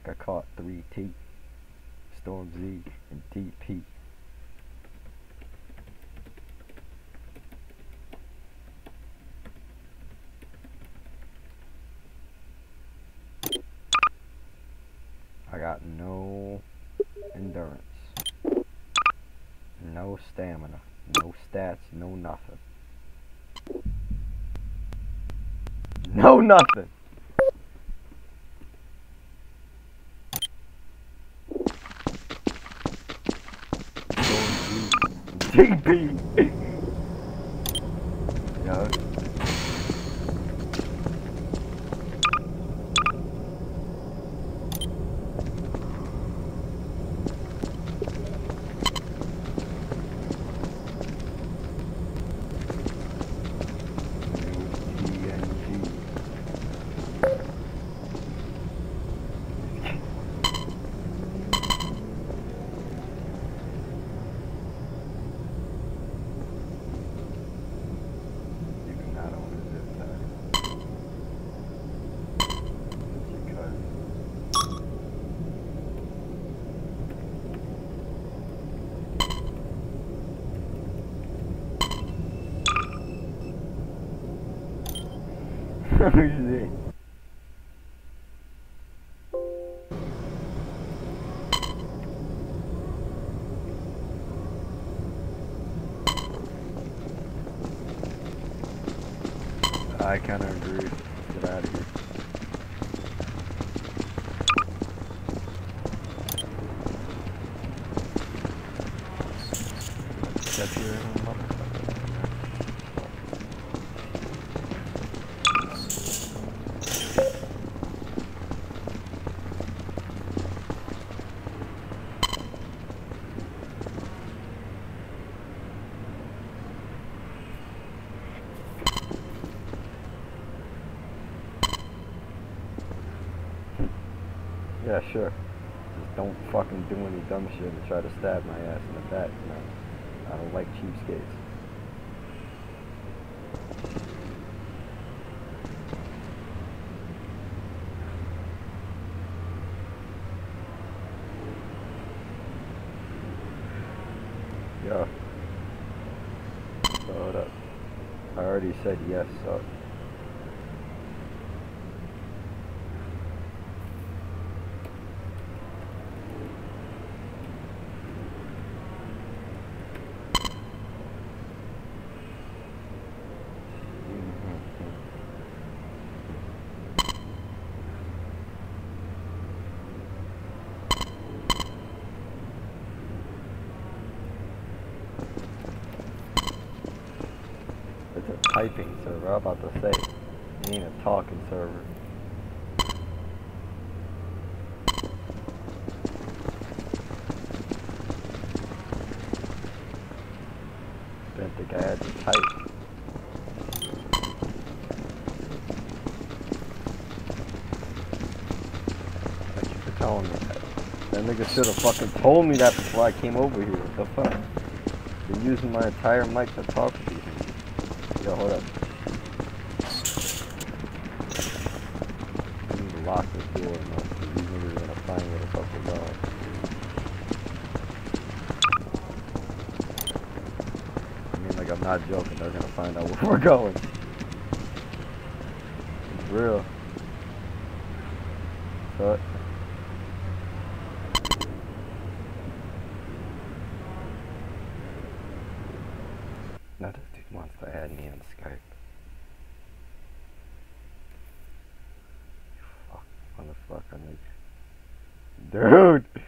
like I caught 3T, Storm Z, and DP. I got no endurance, no stamina, no stats, no nothing. No nothing! DP! Yo. Shit. I kind of agree. Get out of here. Catch your motherfucker. Yeah, sure. Just don't fucking do any dumb shit and try to stab my ass in the back, you know. I don't like cheapskates. Yo. Hold up. I already said yes, so. It's a typing server, I'm about to say. It ain't a talking server. Didn't think I had to type. Thank you for telling me that. That nigga should have fucking told me that before I came over here. What the fuck? Been using my entire mic to talk to you. Yo, hold up. I need to lock this door, man. These niggas are gonna find where the fuck we're going. I mean, like, I'm not joking. They're gonna find out where we're going. It's real. But now this dude wants to add me on Skype. Fuck, motherfucker, nigga. Dude!